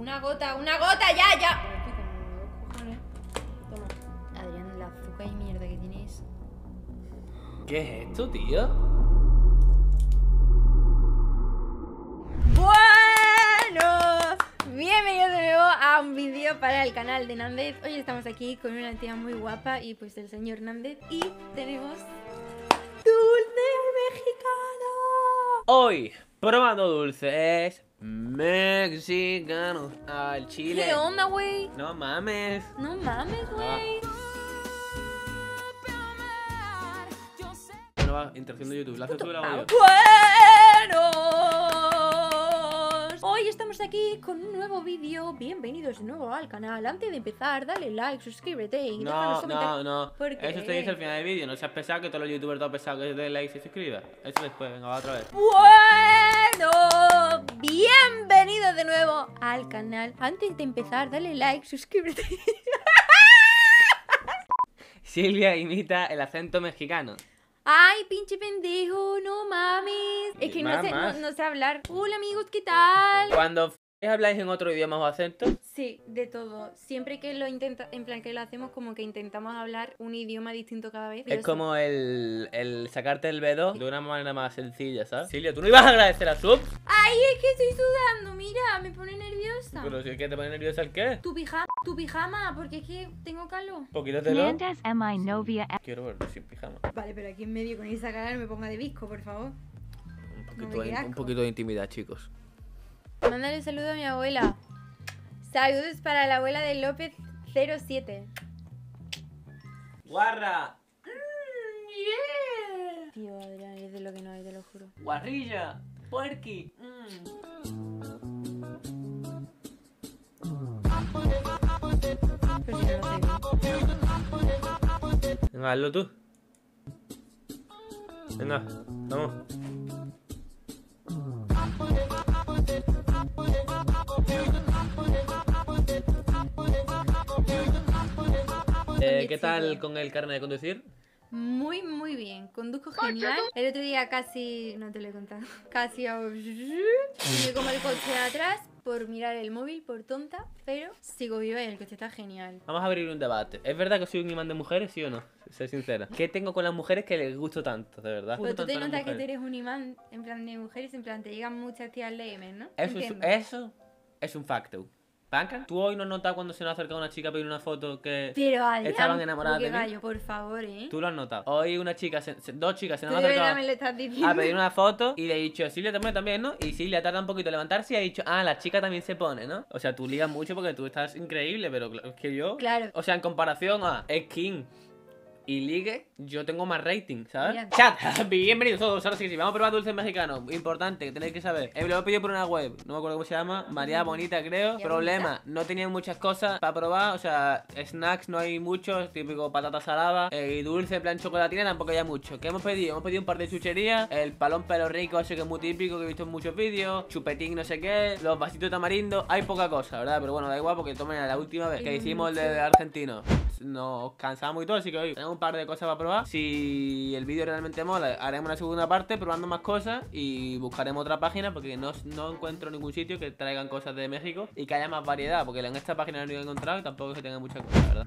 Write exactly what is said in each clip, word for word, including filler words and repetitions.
Una gota, una gota, ya, ya. Pero estoy como dos cojones. Toma. Adrián, la azúcar y mierda que tienes. ¿Qué es esto, tío? Bueno, bienvenidos de nuevo a un vídeo para el canal de Nández. Hoy estamos aquí con una tía muy guapa y pues el señor Nández. Y tenemos dulce mexicano. Hoy, probando dulces mexicanos al chile. ¿Qué onda, güey? No mames. No mames, güey. Bueno, va, interacción de YouTube. ¿La haces tú o la hago yo? Buenos. Hoy estamos aquí con un nuevo vídeo. Bienvenidos de nuevo al canal. Antes de empezar, dale like, suscríbete y déjanos No, comentarios. no, no. ¿Por qué? Eso te dice al final del vídeo. No seas pesado, que todos los youtubers todos pesados que se den like y se suscriban. Eso después, venga, va otra vez. Bueno, bienvenidos de nuevo al canal. Antes de empezar, dale like, suscríbete. Silvia imita el acento mexicano. Ay, pinche pendejo, no mames. Es que no Más, sé, no, más. no sé hablar. Hola amigos, ¿qué tal? Cuando f habláis en otro idioma o acento, Sí, de todo. Siempre que lo intenta, en plan que lo hacemos como que intentamos hablar un idioma distinto cada vez. es como el, el sacarte el B dos de una manera más sencilla, ¿sabes? Silvia, ¿tú no ibas a agradecer a Sub? Ay, es que estoy sudando, mira, me pone nerviosa. Pero si es que te pone nerviosa el qué. Tu pijama, tu pijama, porque es que tengo calor. Un poquito de lo. Nanda's M I Novia. Quiero verlo sin pijama. Vale, pero aquí en medio con esa cara no me ponga de visco, por favor. Un No poquito, me de, queda un asco. poquito de intimidad, chicos. Mándale un saludo a mi abuela. Saludos para la abuela de López cero siete. ¡Guarra! Tío, Adrián, es de lo que no hay, te lo juro. ¡Guarrilla! ¡Puerqui! Mm. Pero si no lo sé bien. Venga, hazlo tú. Venga, vamos. Eh, ¿Qué tal con el carnet de conducir? Muy, muy bien. Conduzco genial. El otro día casi... No te lo he contado. Casi hago... Me como el coche de atrás por mirar el móvil, por tonta. Pero sigo viva y el coche está genial. Vamos a abrir un debate. ¿Es verdad que soy un imán de mujeres, sí o no? Sé sincera. ¿Qué tengo con las mujeres que les gusto tanto, de verdad? Pero Gusto tú te tanto a las notas que tú mujeres. eres un imán en plan de mujeres, en plan te llegan muchas tías al D M, ¿no? Eso es, Entiendo. eso es un facto. ¿Banca? ¿Tú hoy no has notado cuando se nos acerca una chica a pedir una foto que Pero Adrián, estaban enamoradas buque de mí? gallo, por favor, ¿eh? Tú lo has notado? Hoy una chica, se- se- dos chicas se Tú nos de han verdad acercado me lo estás diciendo. a pedir una foto y le he dicho, Silvia también, también, ¿no? Y Silvia tarda un poquito en levantarse y ha dicho, ah, la chica también se pone, ¿no? O sea, tú ligas mucho porque tú estás increíble, pero cl- es que yo... Claro. O sea, en comparación a Skin y Ligue, yo tengo más rating, ¿sabes? Mira. Chat, bienvenidos todos. Ahora sí que sí, vamos a probar dulces mexicanos. Importante, que tenéis que saber. Eh, lo he pedido por una web, no me acuerdo cómo se llama. María Bonita, creo. María Problema, no tenían muchas cosas para probar. O sea, snacks no hay muchos, típico patata salada. Eh, y dulce, en plan chocolatina, tampoco hay mucho. ¿Qué hemos pedido? Hemos pedido un par de chucherías. El palón pelo rico, ese que es muy típico, que he visto en muchos vídeos. Chupetín, no sé qué. Los vasitos de tamarindo. Hay poca cosa, ¿verdad? Pero bueno, da igual porque tomen la última vez que Hay hicimos el mucho. de argentino. Nos cansamos y todo, así que hoy tenemos un par de cosas para probar. Si el vídeo realmente mola, haremos una segunda parte probando más cosas y buscaremos otra página porque no, no encuentro ningún sitio que traigan cosas de México y que haya más variedad, porque en esta página no lo he encontrado y tampoco es que tenga muchas cosas, ¿verdad?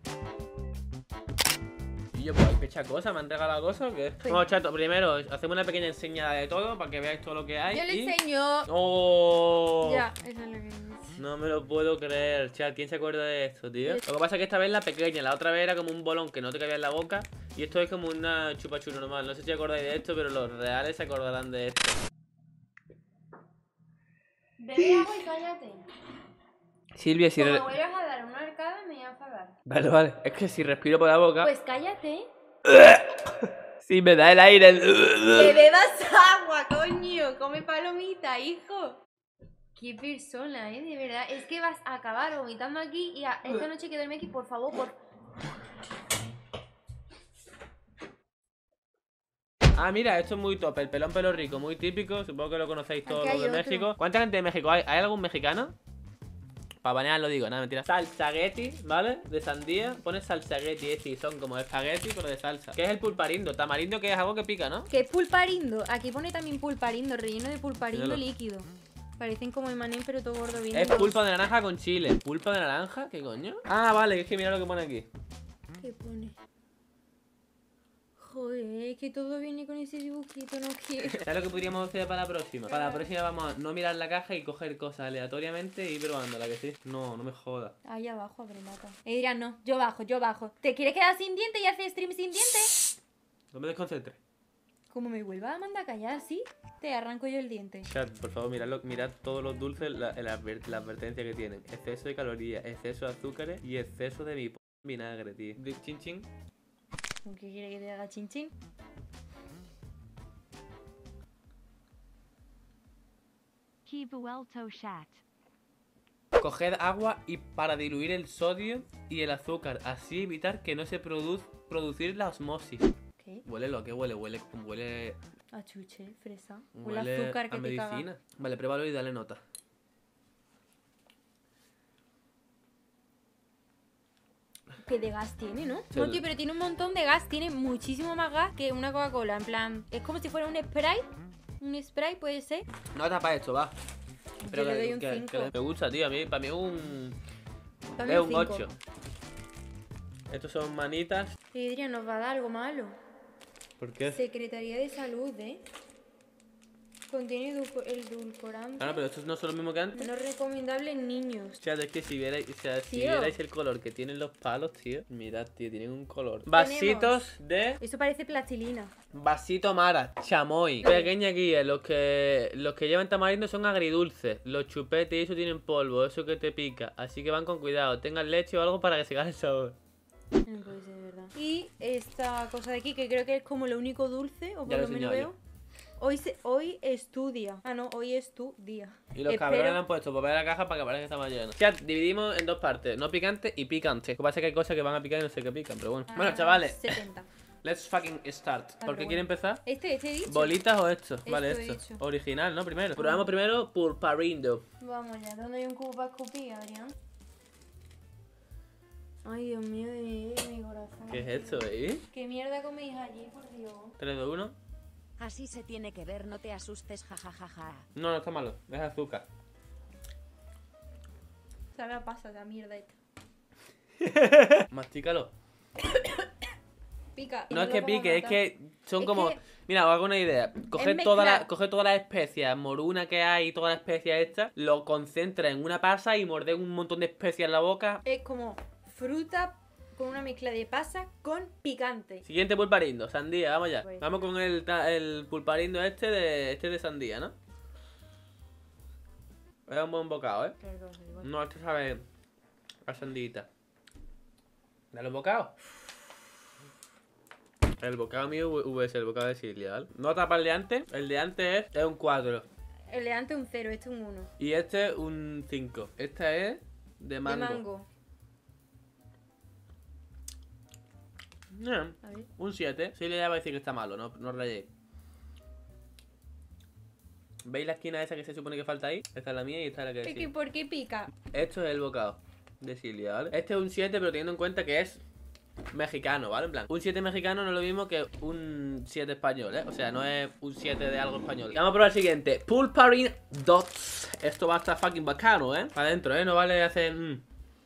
Y yo, pues, ¿qué hecha cosa? ¿Me han regalado cosas o qué? Sí. Bueno, chato, primero hacemos una pequeña enseñada de todo para que veáis todo lo que hay. Yo le y... enseño. ¡Oh! Ya, eso es lo que dice. No me lo puedo creer, chat. ¿Quién se acuerda de esto, tío? Lo que pasa es que esta vez la pequeña, la otra vez era como un bolón que no te cabía en la boca. Y esto es como una chupachura normal. No sé si acordáis de esto, pero los reales se acordarán de esto. Bebe agua y cállate. Silvia, si... Si me re- vuelvas a dar una arcada me voy a enfadar. Vale, vale. Es que si respiro por la boca... Pues cállate. Si me da el aire... Que bebas agua, coño. Come palomita, hijo. Qué persona, eh, de verdad. Es que vas a acabar vomitando aquí y a esta noche que duerme aquí, por favor, por... Ah, mira, esto es muy top. El pelón pelo rico, muy típico. Supongo que lo conocéis todos Aquí los hay de otro. México. ¿Cuánta gente de México hay? ¿Hay algún mexicano? Para banear lo digo, nada, mentira. Salsagueti, ¿vale? De sandía. Pones salsagueti, es decir, son como espagueti, pero de salsa. ¿Qué es el pulparindo? Tamarindo, que es algo que pica, ¿no? Que es pulparindo. Aquí pone también pulparindo, relleno de pulparindo Míralo. líquido. Parecen como Emanem, pero todo gordo bien. Es pulpa de naranja con chile. ¿Pulpa de naranja? ¿Qué coño? Ah, vale, es que mira lo que pone aquí. ¿Qué pone? Joder, que todo viene con ese dibujito, no quiero. ¿Sabes lo que podríamos hacer para la próxima? Para la próxima vamos a no mirar la caja y coger cosas aleatoriamente y ir probándola, que sí. No, no me jodas. Ahí abajo abre lata. Y dirán, no, yo bajo, yo bajo. ¿Te quieres quedar sin diente y hacer stream sin diente? No me desconcentres. Como me vuelva a mandar a callar, ¿sí? Te arranco yo el diente. Chat, por favor, miradlo, mirad todos los dulces, la, la, adver- la advertencia que tienen. Exceso de calorías, exceso de azúcares y exceso de mi p vinagre, tío. De chin chin. ¿Con qué quiere que te haga chin chin? Coged agua y para diluir el sodio y el azúcar, así evitar que no se produz producir la osmosis. ¿Qué? Huele lo que huele, huele, huele, A chuche, fresa. O el huele azúcar que a te caga. medicina. Vale, pruébalo y dale nota. Que de gas tiene, ¿no? Sí. No, tío, pero tiene un montón de gas. Tiene muchísimo más gas que una Coca-Cola. En plan, es como si fuera un spray. Un spray puede ser. Nota para esto, va. Yo le doy un que- cinco. que me gusta, tío. A mí, para mí es un. Para mí Es un un cinco. ocho. Estos son manitas. Y diría, nos va a dar algo malo. ¿Por qué? Secretaría de Salud, ¿eh? Contiene edulco- edulcorante. Claro, pero estos no son los mismos que antes. No recomendable en niños. O sea, es que si vierais, o sea, si Tío. vierais el color que tienen los palos, tío. Mirad, tío, tienen un color. Vasitos de. Eso parece plastilina. Vasito Mara, chamoy. Pequeña guía, los que los que llevan tamarindo son agridulces. Los chupetes y eso tienen polvo, eso que te pica. Así que van con cuidado. Tengan leche o algo para que se gane el sabor. No puede ser, de verdad. Y esta cosa de aquí, que creo que es como lo único dulce, o por Ya lo lo he menos enseñado veo. Hoy, se, hoy estudia. Ah, no, hoy estudia. Y los Espero- cabrones le han puesto papel a la caja para que parezca que está más lleno. Chat, dividimos en dos partes, no picante y picante. Lo que pasa es que hay cosas que van a picar y no sé qué pican, pero bueno. Bueno, Ah, chavales, setenta. let's fucking start. Ah, ¿Por qué pero quiere bueno. empezar? Este, este he dicho. ¿Bolitas o esto? Esto Vale, he esto. dicho. Original, ¿no? Primero. Probamos primero pulparindo. Vamos ya, ¿dónde hay un cubo para escupir, Adrián? Ay, Dios mío, de mi, de mi corazón. ¿Qué es esto, eh? ¿Qué mierda coméis allí, por Dios? tres, dos, uno. Así se tiene que ver, no te asustes, jajajaja. No, no está malo, es azúcar. Sabe a pasa la mierda esta. Mastícalo. Pica. y No es lo que como pique, es nata. que son Es como. que- Mira, os hago una idea. Coge Es todas mezclar. las coge todas las especias, moruna que hay, todas las especias estas, lo concentra en una pasa y morde un montón de especias en la boca. Es como fruta con una mezcla de pasa con picante. Siguiente pulparindo, sandía, vamos ya. Pues. Vamos con el, ta- el pulparindo este de este de sandía, ¿no? Es un buen bocado, ¿eh? Claro que va a ser igual. No, este sabe a sandita. Dale un bocado. El bocado mío V es el bocado de Silvia, ¿vale? Nota para el de antes. El de antes es, es un cuatro. El de antes un cero, este un uno. Y este un cinco. Este es de mango. De mango. Eh, A ver. un siete. Silvia ya va a decir que está malo, no, no rayéis. ¿Veis la esquina esa que se supone que falta ahí? Esta es la mía y esta es la que Es que decía. ¿por qué pica? Esto es el bocado de Silvia, ¿vale? Este es un siete, pero teniendo en cuenta que es mexicano, ¿vale? En plan, un siete mexicano no es lo mismo que un siete español, ¿eh? O sea, no es un siete de algo español. Vamos a probar el siguiente. Pulparin Dots. Esto va a estar fucking bacano, ¿eh? Para adentro, ¿eh? No vale hacer... mm.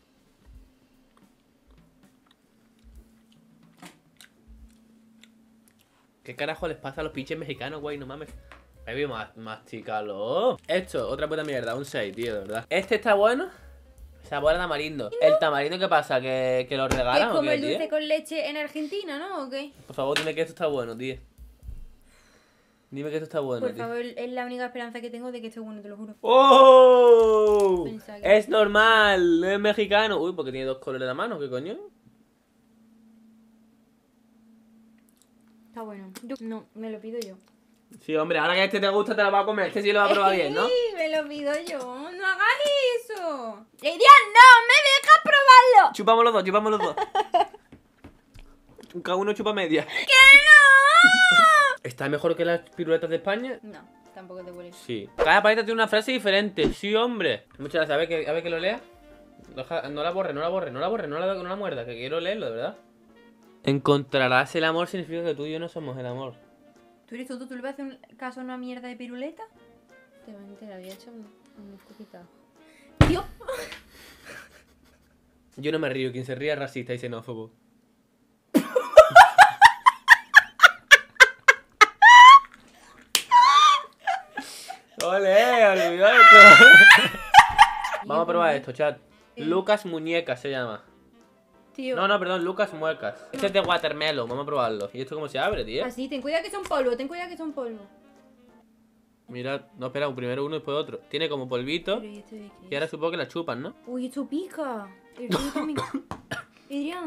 ¿Qué carajo les pasa a los pinches mexicanos, güey? No mames. Baby, más, mastícalo. Esto, otra puta mierda, un seis, tío, de verdad. Este está bueno. Sabor a tamarindo. ¿El tamarindo qué pasa? ¿Que, que lo Que es regalan o como qué, el dulce tío? con leche en Argentina, ¿no? ¿O qué? Por favor, dime que esto está bueno, tío. Dime que esto está bueno, Por tío. favor, es la única esperanza que tengo de que esté bueno, te lo juro. ¡Oh! Pensaba que- Es normal, es mexicano. Uy, porque tiene dos colores de mano, ¿qué coño? Está bueno. Yo- No, me lo pido yo. Sí, hombre, ahora que este te gusta te lo va a comer. Este sí lo va a probar bien, ¿no? Sí, me lo pido yo. No hagas eso. ¡Lidia, no! ¡Me dejas probarlo! Chupamos los dos, chupamos los dos. Cada uno chupa media. ¡Que no! ¿Está mejor que las piruletas de España? No, tampoco te huele. Sí. Cada paleta tiene una frase diferente. Sí, hombre. Muchas gracias. A ver que, a ver que lo lea. Deja- No la borre, no la borre, no la borre, no la, no la muerda. Que quiero leerlo, de verdad. Encontrarás el amor significa que tú y yo no somos el amor. ¿Tú eres tonto? ¿Tú le vas a hacer un caso a una mierda de piruleta? Te, te la había hecho. Un poquito. Tío. Yo no me río, quien se ríe es racista y xenófobo. ¡Ole! ¡Olvidó esto! Vamos a probar esto, chat. Lucas Muñecas se llama. Tío. No, no, perdón, Lucas Muecas. Este es de watermelon, vamos a probarlo. ¿Y esto cómo se abre, tío? Así, ten cuidado que son polvo, ten cuidado que son polvo. Mira, no, espera, un primero uno y después otro. Tiene como polvito. Pero, ¿y esto de qué Y ahora supongo que la chupan, ¿no? Uy, esto pica. El tío también. Adrián.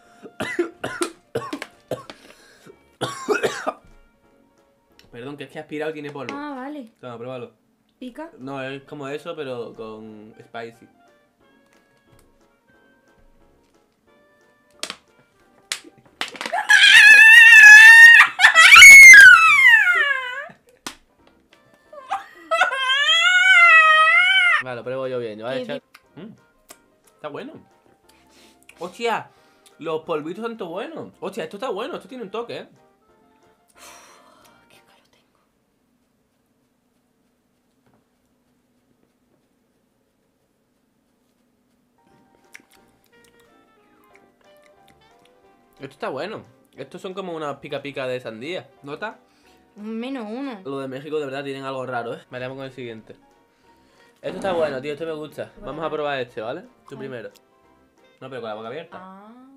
Perdón, que es que aspirado tiene polvo. Ah, vale. Toma, pruébalo. ¿Pica? No, es como eso, pero con spicy. Vale, lo pruebo yo bien. Yo voy a echar... Mm, está bueno. Hostia, los polvitos son tan buenos. Hostia, esto está bueno, esto tiene un toque, ¿eh? Qué calor tengo. Esto está bueno. Estos son como una pica pica de sandía. ¿Nota? Un menos uno. Los de México de verdad tienen algo raro, ¿eh? Veremos con el siguiente. Esto está bueno, tío, este me gusta. Vamos a probar este, ¿vale? Tú primero. No, pero con la boca abierta. Ah.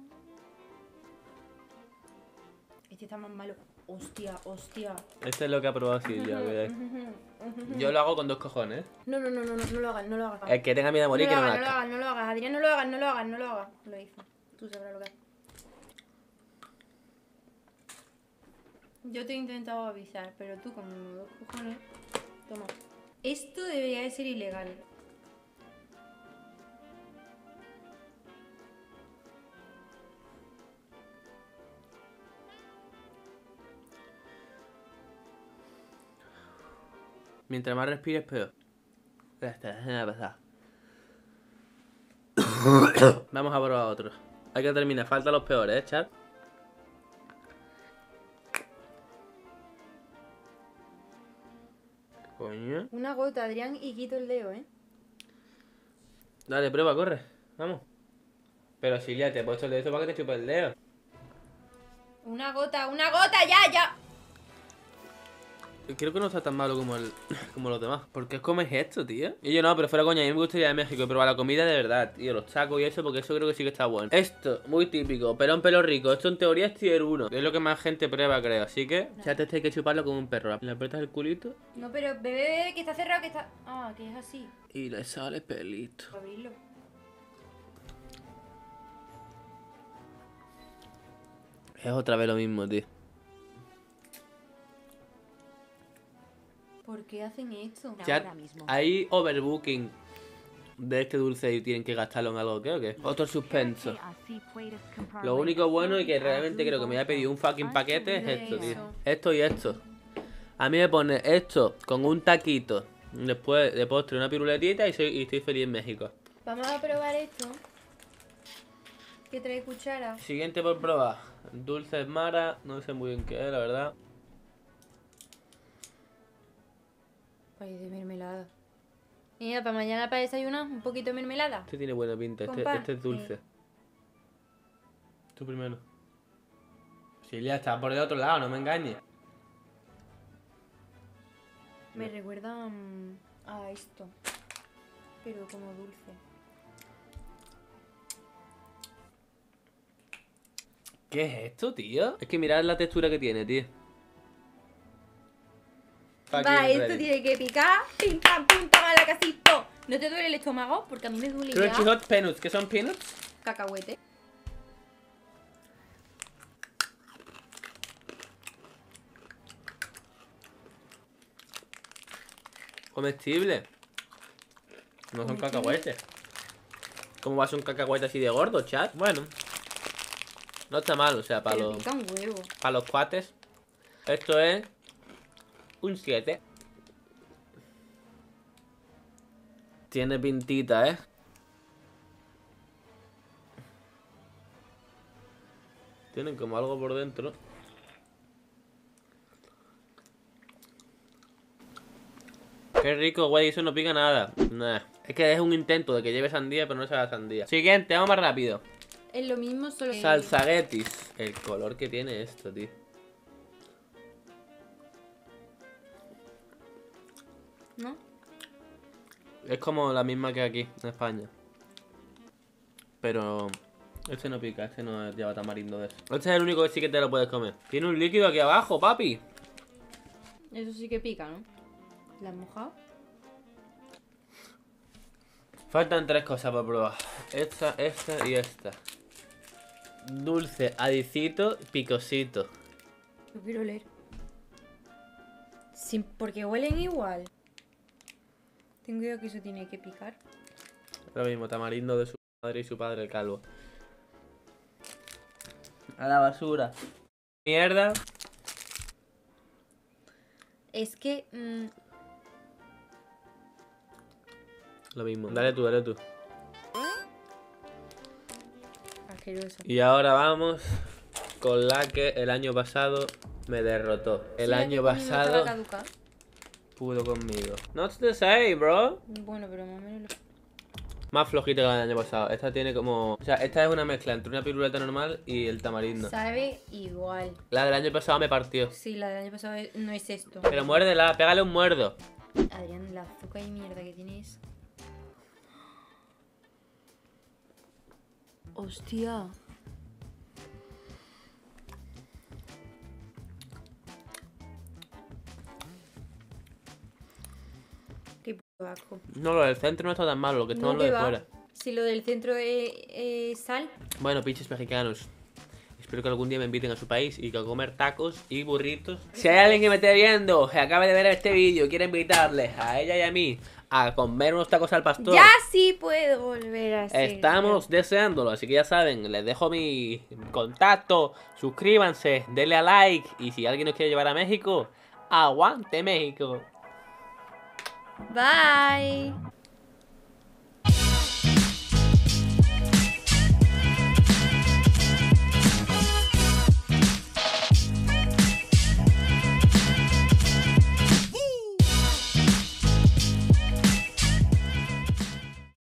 Este está más malo. Hostia, hostia. Este es lo que ha probado Silvia, veáis. Yo lo hago con dos cojones. No, no, no, no, no, no lo hagas, no lo hagas. El que tenga miedo a morir, no que lo no hagas, no lo nazca. hagas, no lo hagas, Adrián, no lo hagas, no lo hagas, no lo hagas. Lo hizo. Tú sabrás lo que es. Yo te he intentado avisar, pero tú con dos cojones. Toma. Esto debería de ser ilegal. Mientras más respires, peor. Ya está, déjame pasar. Vamos a probar otro. Hay que terminar, faltan los peores, ¿eh, chat? Coño. Una gota, Adrián, y quito el dedo, ¿eh? Dale, prueba, corre. Vamos. Pero Silvia, te he puesto el dedo para que te chupe el dedo. Una gota, una gota, ya, ya. Creo que no está tan malo como el como los demás. ¿Por qué comes esto, tío? Y yo no, pero fuera coña, a mí me gustaría de México y probar la comida de verdad, tío. Los tacos y eso, porque eso creo que sí que está bueno. Esto, muy típico, pelón pelo rico. Esto en teoría es tier uno. Es lo que más gente prueba, creo. Así que ya te hay que chuparlo como un perro. Le aprietas el culito No, pero bebé, bebé, que está cerrado, que está... Ah, que es así. y le sale pelito. Abrirlo. Es otra vez lo mismo, tío. ¿Por qué hacen esto? Chat, Ahora mismo. hay overbooking de este dulce y tienen que gastarlo en algo, ¿qué o qué? Otro suspenso. Lo único bueno y que realmente creo que me había pedido un fucking paquete es esto, tío. Esto y esto. A mí me pone esto con un taquito, después de postre una piruletita y, soy, y estoy feliz en México. Vamos a probar esto. Que trae cuchara. Siguiente por probar. Dulces Mara, no sé muy bien qué es, la verdad. Parece mermelada. Mira, para mañana para desayunar, un poquito de mermelada. Este tiene buena pinta, este, Compa, este es dulce. sí. Tú primero. Sí, ya está por el otro lado, no me engañes. Me recuerda mm, a esto. Pero como dulce. ¿Qué es esto, tío? Es que mirad la textura que tiene, tío. Va, Fucking esto ready. tiene que picar. Pim, pam, pum, toma la casito. ¿No te duele el estómago? Porque a mí me duele Crunchy ya. Hot Peanuts, ¿qué son peanuts? Cacahuete. Comestible. No son Comestible. cacahuetes. ¿Cómo va a ser un cacahuete así de gordo, chat? Bueno. No está mal, o sea, para Pero los, pica un huevo. para los cuates. Esto es un siete. Tiene pintita, ¿eh? Tienen como algo por dentro. Qué rico, güey, eso no pica nada. Nah. Es que es un intento de que lleve sandía, pero no sea sandía. Siguiente, vamos más rápido. Es lo mismo, solo que... Salsaguetis. El color que tiene esto, tío. ¿No? Es como la misma que aquí, en España. Pero... este no pica, este no lleva tamarindo de eso. Este es el único que sí que te lo puedes comer. Tiene un líquido aquí abajo, papi. Eso sí que pica, ¿no? ¿La has mojado? Faltan tres cosas para probar. Esta, esta y esta. Dulce, adicito, picosito. Lo quiero leer. Sí, porque huelen igual. Tengo idea que eso tiene que picar. Lo mismo, tamarindo de su madre y su padre, el calvo. A la basura. Mierda. Es que... Mmm, Lo mismo. Dale tú, dale tú. asqueroso. Y ahora vamos con la que el año pasado me derrotó. El Sí, año que conmigo te va a pasado caducar. pudo conmigo. Not the same, bro. Bueno, pero más o menos... Más flojita que la del año pasado. Esta tiene como... O sea, esta es una mezcla entre una piruleta normal y el tamarindo. Sabe igual. La del año pasado me partió. Sí, la del año pasado es- no es esto. Pero muérdela, pégale un muerdo. Adrián, la azúcar y mierda que tienes. Hostia. Qué puto asco. No, lo del centro no está tan malo, lo que está No, malo que de va. fuera. Si lo del centro es, es sal. Bueno, pinches mexicanos. Espero que algún día me inviten a su país y que a comer tacos y burritos. Si hay alguien que me esté viendo, que acabe de ver este vídeo y quiere invitarles a ella y a mí a comer unos tacos al pastor, Ya sí puedo volver a hacer. estamos deseándolo. Así que ya saben, les dejo mi contacto. Suscríbanse, denle a like. Y si alguien nos quiere llevar a México, aguante México. Bye.